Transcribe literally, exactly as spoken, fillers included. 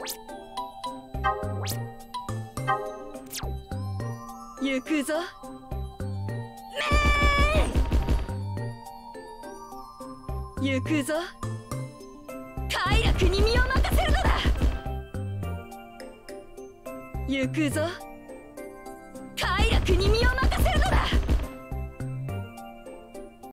行くぞ。行くぞ。快楽に身を任せるのだ。行くぞ。快楽に身を任せるのだ。